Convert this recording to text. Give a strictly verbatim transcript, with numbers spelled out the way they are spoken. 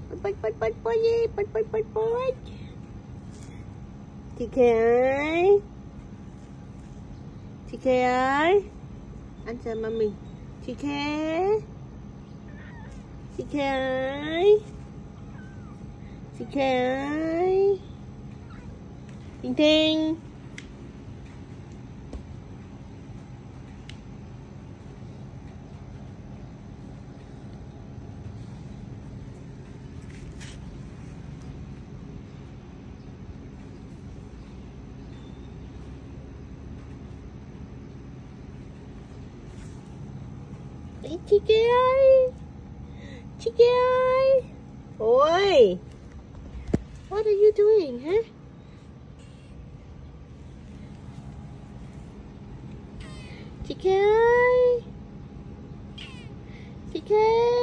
Bịch bịch bịch bịch gì? Bịch bịch bịch bịch. Chị Khê ơi. Chị Khê ơi. Anh chào mami. Chị Khê. Chị Khê ơi. Chị Khê ơi. Thinh Thinh. Chị Khê ơi. Chị Khê ơi. Ôi. What are you doing, huh? Chị Khê ơi. Chị Khê.